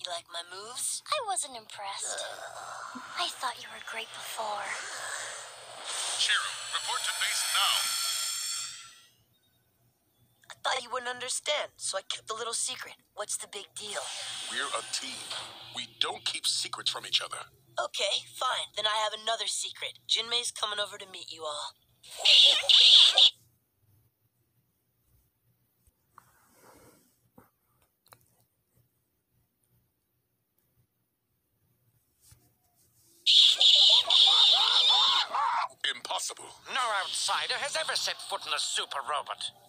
like my moves? I wasn't impressed. I thought you were great before. Shiro, report to base now. I thought you wouldn't understand, so I kept a little secret. What's the big deal? We're a team. We don't keep secrets from each other. Okay, fine. Then I have another secret. Jinmei's coming over to meet you all. Impossible. No outsider has ever set foot in a super robot.